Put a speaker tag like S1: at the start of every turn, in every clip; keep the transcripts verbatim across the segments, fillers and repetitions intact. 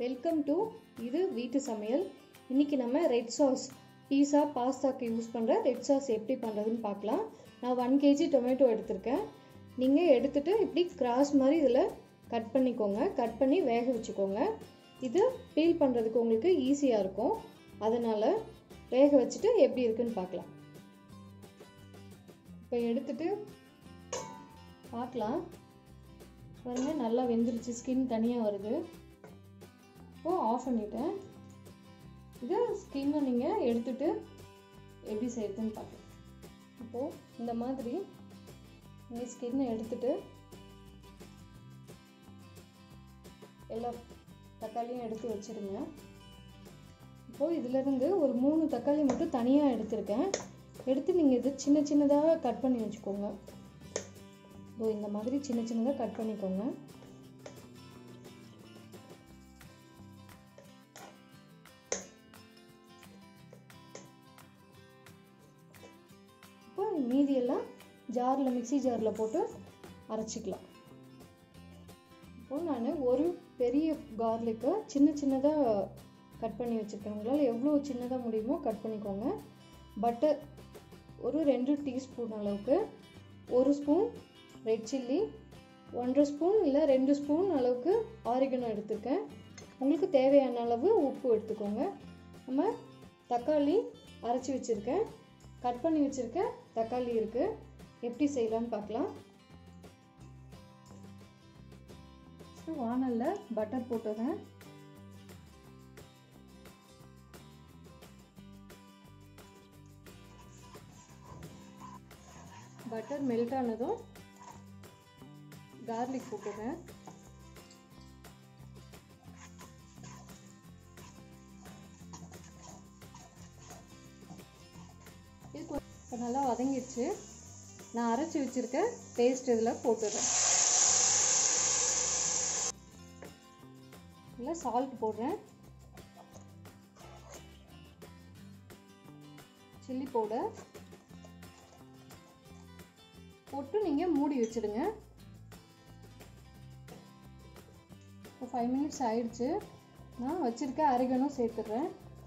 S1: Welcome to இது வீட்டு சமையல். இன்றைக்கி நம்ம ரெட் சாஸ் பீஸா பாஸ்தாக்கு யூஸ் பண்ணுற ரெட் சாஸ் எப்படி பண்ணுறதுன்னு பார்க்கலாம். நான் ஒன் கேஜி டொமேட்டோ எடுத்திருக்கேன். நீங்கள் எடுத்துகிட்டு இப்படி கிராஸ் மாதிரி இதில் கட் பண்ணிக்கோங்க. கட் பண்ணி வேக வச்சுக்கோங்க. இது பீல் பண்ணுறதுக்கு உங்களுக்கு ஈஸியாக இருக்கும். அதனால் வேக வச்சுட்டு எப்படி இருக்குன்னு பார்க்கலாம். இப்போ எடுத்துகிட்டு பார்க்கலாம். பாருங்க, நல்லா வெந்துருச்சு, ஸ்கின் தனியாக வருது. இப்போது ஆஃப் பண்ணிவிட்டேன். இதை ஸ்கின்னை நீங்கள் எடுத்துகிட்டு எப்படி செய்யுதுன்னு பார்க்கலாம். இப்போது இந்த மாதிரி நீங்கள் ஸ்கின்னை எடுத்துகிட்டு எல்லா தக்காளியும் எடுத்து வச்சுருங்க. இப்போது இதிலேருந்து ஒரு மூணு தக்காளி மட்டும் தனியாக எடுத்திருக்கேன். எடுத்து நீங்கள் இது சின்ன சின்னதாக கட் பண்ணி வச்சுக்கோங்க. இதோ இந்த மாதிரி சின்ன சின்னதாக கட் பண்ணிக்கோங்க. இப்போ மீதியெல்லாம் ஜாரில் மிக்சி ஜாரில் போட்டு அரைச்சிக்கலாம். இப்போது நான் ஒரு பெரிய கார்லிக்கை சின்ன சின்னதாக கட் பண்ணி வச்சுருக்கேன். உங்களால் எவ்வளோ சின்னதாக முடியுமோ கட் பண்ணிக்கோங்க. பட்டர் ஒரு ரெண்டு டீஸ்பூன் அளவுக்கு, ஒரு ஸ்பூன் ரெட் சில்லி, ஒன்றரை ஸ்பூன் இல்லை ரெண்டு ஸ்பூன் அளவுக்கு ஆரிகனோ எடுத்துருக்கேன். உங்களுக்கு தேவையான அளவு உப்பு எடுத்துக்கோங்க. நம்ம தக்காளி அரைச்சி வச்சுருக்கேன், கட் பண்ணி வச்சுருக்கேன் தக்காளி இருக்குது. எப்படி செய்யலான்னு பார்க்கலாம். வானலில் பட்டர் போட்டுறேன். பட்டர் மெல்ட் ஆனதும் கார்லிக் போட்டுறேன். இது இப்போ நல்லா வதங்கிடுச்சு. நான் அரைச்சி வச்சிருக்க பேஸ்ட் இதில் போட்டுடுறேன். இல்லை சால்ட் போடுறேன், சில்லி பவுடர் போட்டு நீங்கள் மூடி வச்சுடுங்க. இப்போ ஃபைவ் மினிட்ஸ் ஆயிடுச்சு. நான் வச்சுருக்க ஆரிகனோ சேர்த்துடுறேன்.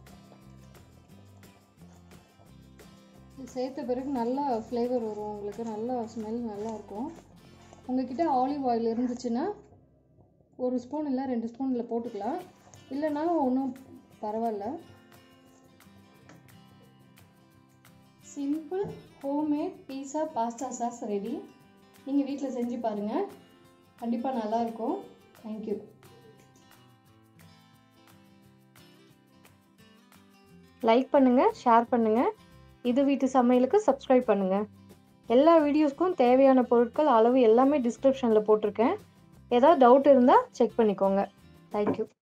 S1: இது சேர்த்த பிறகு நல்லா ஃப்ளேவர் வரும், உங்களுக்கு நல்லா ஸ்மெல் நல்லாயிருக்கும். உங்கள்கிட்ட ஆலிவ் ஆயில் இருந்துச்சுன்னா ஒரு ஸ்பூன் இல்லை ரெண்டு ஸ்பூன் இதில் போட்டுக்கலாம், இல்லைன்னா ஒன்றும் பரவாயில்ல. Simple homemade pizza pasta sauce ready. நீங்கள் வீட்டில் செஞ்சு பாருங்கள், கண்டிப்பாக நல்லாயிருக்கும். தேங்க்யூ. லைக் பண்ணுங்கள், ஷேர் பண்ணுங்கள். இது வீட்டு சமையலுக்கு சப்ஸ்கிரைப் பண்ணுங்கள். எல்லா வீடியோஸ்க்கும் தேவையான பொருட்கள் அளவு எல்லாமே டிஸ்கிரிப்ஷனில் போட்டிருக்கேன். ஏதாவது டவுட் இருந்தால் செக் பண்ணிக்கோங்க. தேங்க்யூ.